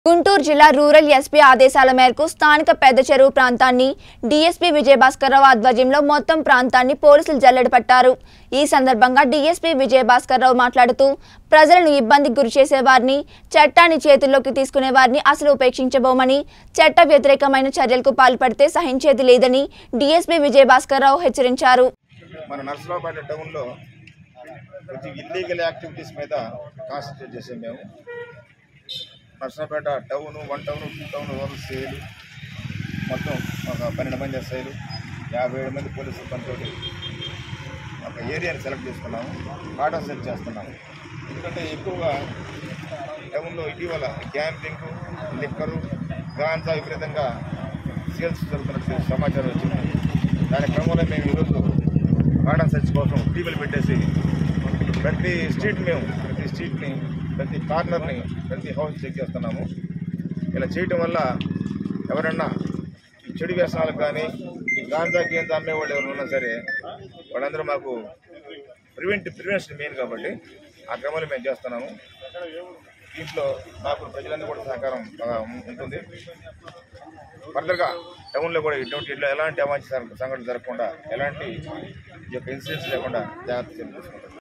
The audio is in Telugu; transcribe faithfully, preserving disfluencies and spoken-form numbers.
గుంటూరు జిల్లా రూరల్ ఎస్పీ ఆదేశాల మేరకు స్థానిక పెద్ద చెరువు ప్రాంతాన్ని డీఎస్పీ విజయభాస్కర్రావు ఆధ్వర్యంలో మొత్తం ప్రాంతాన్ని పోలీసులు జల్లెడ పట్టారు। ఈ సందర్భంగా డీఎస్పీ విజయభాస్కర్రావు మాట్లాడుతూ ప్రజలను ఇబ్బందికి గురిచేసే వారిని చట్టాన్ని చేతుల్లోకి తీసుకునే వారిని అసలు ఉపేక్షించబోమని చట్ట వ్యతిరేకమైన చర్యలకు పాల్పడితే సహించేది లేదని డీఎస్పీ విజయభాస్కర్రావు హెచ్చరించారు। మన నర్సరావుపేట టౌన్లో ప్రతి ఇల్లీగల్ యాక్టివిటీస్ మీద కాన్సన్ట్రేట్ చేసాం మేము। Narasaraopeta town one town two town ఓవర్ సేలు మొత్తం ఒక పన్నెండు మంది ఎస్ఐలు యాభై ఏడు మంది పోలీసులు పనితోటి ఒక ఏరియాని సెలెక్ట్ చేసుకున్నాము, ఆర్డర్ సెట్ చేస్తున్నాము। ఎందుకంటే ఎక్కువగా టౌన్లో ఇటీవల గ్యాంబ్లింగ్, లిక్కరు, గాంజా విపరీతంగా సేల్స్ జరుగుతున్నట్టు సమాచారం వచ్చింది। దాని క్రమంలో మేము ఈరోజు ఆర్డర్ సెర్చ్ కోసం టీవీలు పెట్టేసి ప్రతి స్ట్రీట్ మేము ప్రతి స్ట్రీట్ని ప్రతి కార్నర్ని ప్రతి హౌస్ చెక్ చేస్తున్నాము। ఇలా చేయటం వల్ల ఎవరన్నా ఈ చెడు వ్యసనాలకు కానీ ఈ గాంజా గేంజా అమ్మే వాళ్ళు ఎవరు ఉన్నా సరే వాళ్ళందరూ మాకు ప్రివెంట్ ప్రివెన్షన్ మెయిన్ కాబట్టి ఆ క్రమంలో మేము చేస్తున్నాము। దీంట్లో మాకు ప్రజలందరూ కూడా సహకారం ఉంటుంది। ఫర్దర్గా టౌన్లో కూడా ఇటువంటి ఇట్లా ఎలాంటి అవాంఛ సంఘటనలు జరగకుండా ఎలాంటి ఈ యొక్క ఇన్సిడెంట్స్ లేకుండా జాగ్రత్త తీసుకుంటాం।